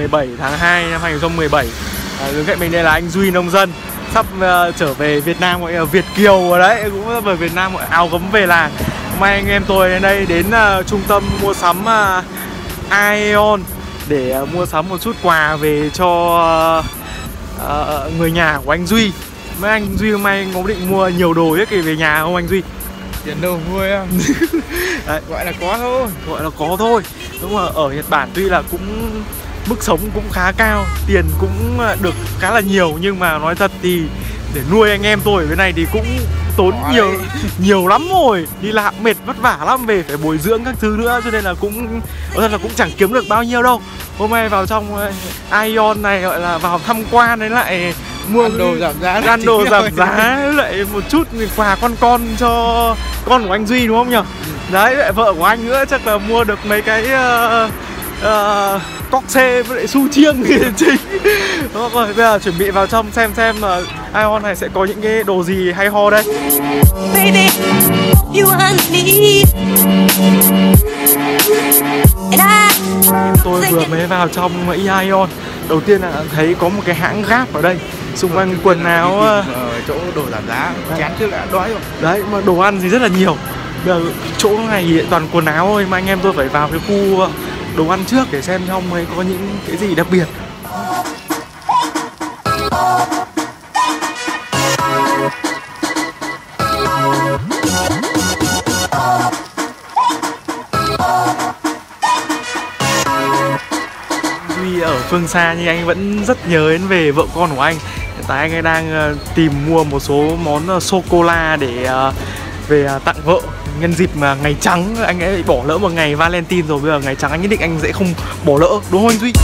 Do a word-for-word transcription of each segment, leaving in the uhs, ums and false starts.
mười bảy tháng hai năm hai nghìn không trăm mười bảy. À, đứng cạnh mình đây là anh Duy nông dân sắp uh, trở về Việt Nam, gọi là Việt kiều ở đấy, cũng về Việt Nam gọi áo gấm về làng. Hôm nay anh em tôi đến đây đến uh, trung tâm mua sắm uh, Aeon để uh, mua sắm một chút quà về cho uh, uh, người nhà của anh Duy. Mấy anh Duy hôm nay anh có định mua nhiều đồ hết kì về nhà không anh Duy? Tiền đâu mua em. Đấy, gọi là có thôi, gọi là có thôi. Đúng mà ở Nhật Bản tuy là cũng mức sống cũng khá cao, tiền cũng được khá là nhiều, nhưng mà nói thật thì để nuôi anh em tôi ở bên này thì cũng tốn Ôi. nhiều nhiều lắm rồi. Đi làm mệt vất vả lắm, về phải bồi dưỡng các thứ nữa, cho nên là cũng nói thật là cũng chẳng kiếm được bao nhiêu đâu. Hôm nay vào trong Aeon này gọi là vào tham quan đấy, lại mua ăn đồ giảm giá, ăn đồ giảm giá, lại một chút quà con con cho con của anh Duy đúng không nhỉ? Đấy, lại vợ của anh nữa chắc là mua được mấy cái uh, uh, cóc xe với lại su chiêng chính. Rồi bây giờ chuẩn bị vào trong xem xem là Aeon này sẽ có những cái đồ gì hay ho đây. Baby, you tôi vừa mới vào trong Aeon. Đầu tiên là thấy có một cái hãng Gap ở đây. Xung quanh quần áo ở chỗ đồ giảm giá, chán trước đã đói rồi. Đấy, mà đồ ăn thì rất là nhiều. Bây giờ chỗ này thì toàn quần áo thôi, mà anh em tôi phải vào cái khu đồ ăn trước để xem trong ấy có những cái gì đặc biệt. Duy ở phương xa nhưng anh vẫn rất nhớ đến về vợ con của anh. Hiện tại anh ấy đang tìm mua một số món sô-cô-la để về tặng vợ nhân dịp mà ngày trắng. Anh ấy bỏ lỡ một ngày Valentine rồi, bây giờ ngày trắng anh nhất định anh sẽ không bỏ lỡ, đúng không anh Duy?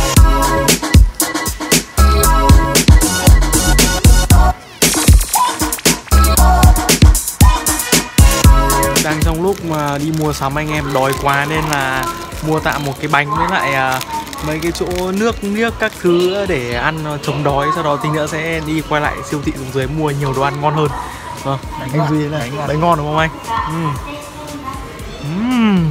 Đang trong lúc mà đi mua sắm anh em đói quá nên là mua tạm một cái bánh với lại uh, mấy cái chỗ nước nước các thứ để ăn chống đói, sau đó tí nữa sẽ đi quay lại siêu thị xuống dưới mua nhiều đồ ăn ngon hơn. Vâng, anh ngon. Duy này, bánh ngon. Bánh ngon đúng không anh? Uhm. Uhm.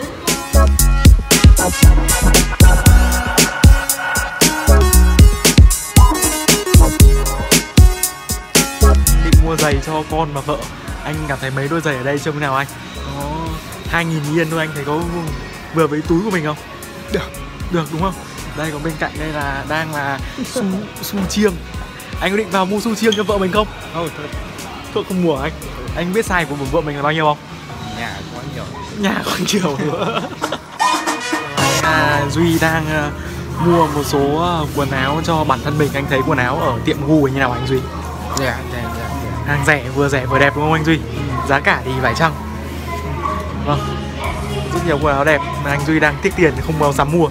Định mua giày cho con và vợ. Anh cảm thấy mấy đôi giày ở đây trông nào anh? Nó hai nghìn yên thôi, anh thấy có vừa với túi của mình không? Được, được đúng không? Đây còn bên cạnh đây là đang là su su chiêng. Anh có định vào mua su chiêng cho vợ mình không? Không, thôi không mua anh. Anh biết size của vợ mình là bao nhiêu không? Nhà quá nhiều. Nhà quá nhiều nữa. À, Duy đang uh, mua một số uh, quần áo cho bản thân mình. Anh thấy quần áo ở tiệm Gu như nào anh Duy? Rẻ, rẻ, rẻ. Hàng rẻ, vừa rẻ vừa đẹp đúng không anh Duy? Ừ. Giá cả thì phải chăng? Vâng. Rất nhiều quần áo đẹp mà anh Duy đang tiếc tiền thì không bao dám mua.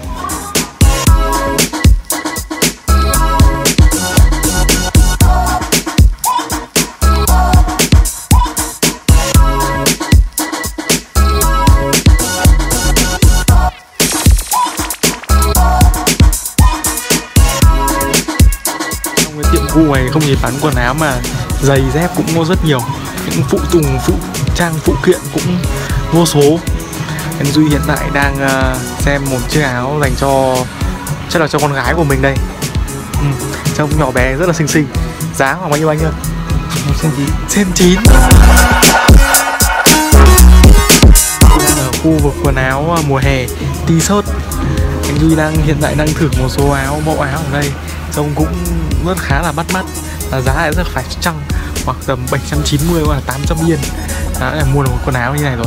Gu này không chỉ bán quần áo mà giày dép cũng có rất nhiều, những phụ tùng phụ trang phụ kiện cũng vô số. Anh Duy hiện tại đang uh, xem một chiếc áo dành cho chắc là cho con gái của mình đây. Ừ, trông nhỏ bé rất là xinh xinh. Giá khoảng bao nhiêu anh ơi? Trên chín. Ở khu vực quần áo mùa hè, t-shirt. Anh Duy đang hiện tại đang thử một số áo, mẫu áo ở đây trông cũng rất khá là bắt mắt, và giá lại rất phải chăng, hoặc tầm bảy trăm chín mươi hoặc là tám trăm yên đã là mua được một quần áo như này rồi.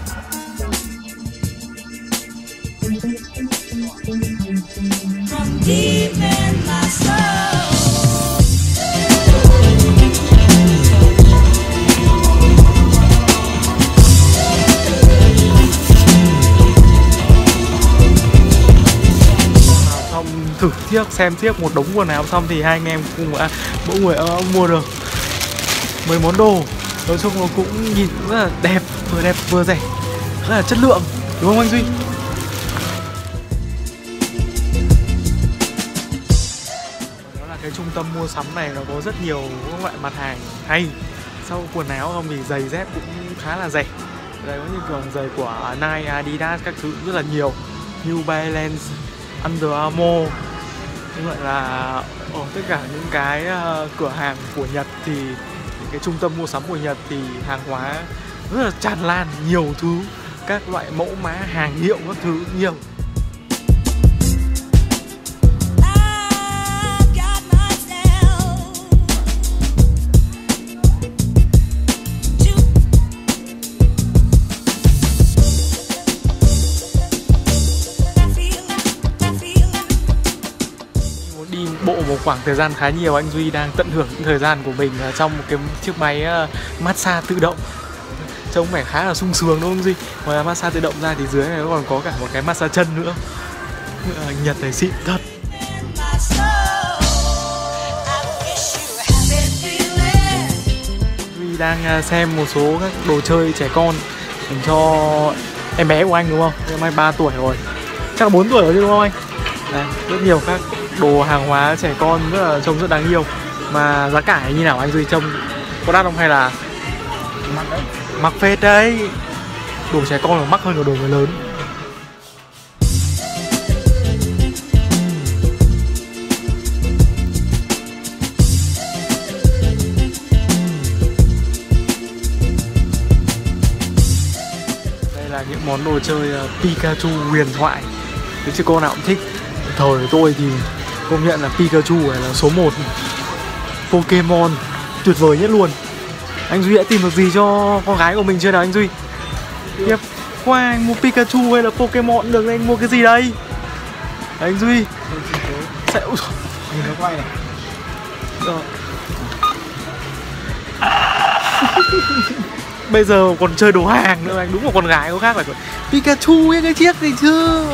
Thử chiếc xem chiếc một đống quần áo xong thì hai anh em cùng à, mỗi người uh, mua được mấy món đồ. Nói chung nó cũng nhìn rất là đẹp, vừa đẹp vừa rẻ, rất là chất lượng, đúng không anh Duy? Đó là cái trung tâm mua sắm này nó có rất nhiều các loại mặt hàng hay. Sau quần áo không thì giày dép cũng khá là rẻ. Đây có những kiểu giày của Nike, Adidas các thứ rất là nhiều, New Balance, Under Armour, Như vậy là ở tất cả những cái uh, cửa hàng của Nhật thì những cái trung tâm mua sắm của Nhật thì hàng hóa rất là tràn lan, nhiều thứ, các loại mẫu mã hàng hiệu các thứ nhiều. Bộ một khoảng thời gian khá nhiều, anh Duy đang tận hưởng những thời gian của mình trong một cái chiếc máy massage tự động. Trông vẻ khá là sung sướng đúng không Duy? Ngoài massage tự động ra thì dưới này nó còn có cả một cái massage chân nữa. Nhật này xịn thật. Duy đang xem một số các đồ chơi trẻ con dành cho em bé của anh đúng không? Em anh ba tuổi rồi, chắc là bốn tuổi rồi chứ đúng không anh? Đấy, rất nhiều các đồ hàng hóa trẻ con rất là trông rất đáng yêu. Mà giá cả như nào anh Duy, trông có đắt không hay là mắc đấy? Mắc phết đấy. Đồ trẻ con là mắc hơn cả đồ người lớn. Đây là những món đồ chơi Pikachu huyền thoại, nếu chứ cô nào cũng thích. Thời tôi thì công nhận là Pikachu này là số một, Pokemon tuyệt vời nhất luôn. Anh Duy đã tìm được gì cho con gái của mình chưa nào anh Duy? Tiếp qua anh mua Pikachu hay là Pokemon được, anh mua cái gì đây? Anh Duy sẽ... Nhìn nó quay này. Rồi. Bây giờ còn chơi đồ hàng nữa anh, đúng là con gái có khác phải Pikachu ấy, cái chiếc gì chưa?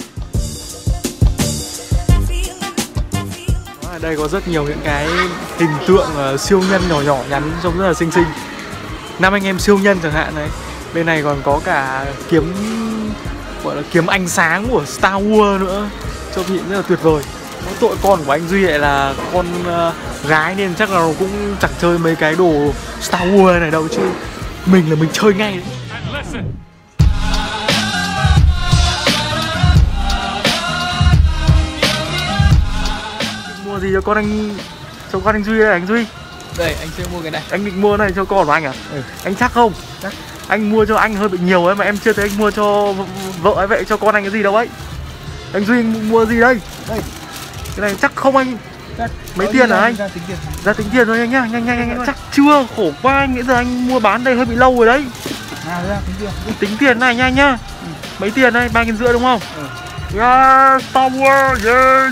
Ở đây có rất nhiều những cái hình tượng uh, siêu nhân nhỏ nhỏ nhắn trông rất là xinh xinh. Năm anh em siêu nhân chẳng hạn đấy. Bên này còn có cả kiếm, gọi là kiếm ánh sáng của Star Wars nữa, trông nhìn rất là tuyệt vời. Mỗi tội con của anh Duy lại là con uh, gái nên chắc là nó cũng chẳng chơi mấy cái đồ Star Wars này đâu, chứ mình là mình chơi ngay đấy. Mua gì cho con anh, cho con anh Duy đây anh Duy? Đây anh chưa mua cái này. Anh định mua này cho con của anh à? Ừ. Anh chắc không? Chắc. Anh mua cho anh hơi bị nhiều ấy mà em chưa thấy anh mua cho vợ ấy, vậy cho con anh cái gì đâu ấy. Anh Duy anh mua gì đây? Đây. Cái này chắc không anh? Chắc. Mấy Ở tiền hả anh? Ra tính tiền. Ra tính tiền thôi anh nhá, nhanh nhanh nhanh. Chắc chưa, khổ quá anh, nghĩ giờ anh mua bán đây hơi bị lâu rồi đấy. À ra tính tiền. Tính tiền này nhanh nhá. Ừ. Mấy tiền đây? Ba nghìn rưỡi đúng không? Ừ. Yeah, Star Wars, yeah.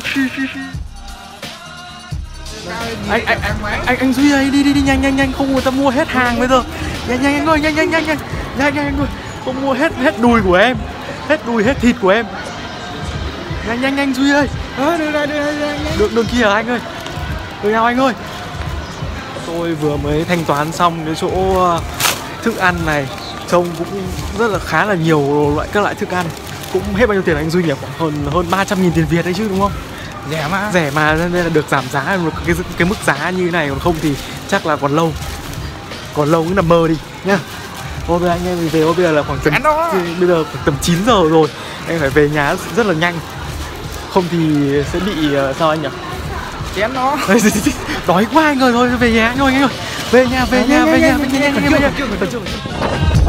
Anh anh anh anh anh Duy ơi, đi đi đi nhanh nhanh nhanh, không người ta mua hết hàng bây giờ. Nhanh nhanh anh ơi, nhanh nhanh nhanh nhanh. Nhanh nhanh anh ơi. Không mua hết hết đùi của em. Hết đùi hết thịt của em. Nhanh nhanh nhanh Duy ơi. Ờ đưa ra đưa ra đưa ra. Được đường kia hả anh ơi? Đường nào anh ơi? Tôi vừa mới thanh toán xong cái chỗ thức ăn này, trông cũng rất là khá là nhiều loại các loại thức ăn. Cũng hết bao nhiêu tiền anh Duy nhỉ? Khoảng hơn hơn ba trăm nghìn tiền Việt đấy chứ đúng không? Rẻ mà. Rẻ mà nên là được giảm giá, cái cái mức giá như thế này, còn không thì chắc là còn lâu. Còn lâu cứ nằm mơ đi nhá. Thôi bây anh em thì về bây giờ là khoảng tầm bây giờ khoảng tầm chín giờ rồi. Anh phải về nhà rất là nhanh. Không thì sẽ bị uh, sao anh nhỉ? Chén nó. Đói quá anh ơi, thôi về nhà anh ơi anh ơi. Về nhà về nhà về nhà về nhà về nhà.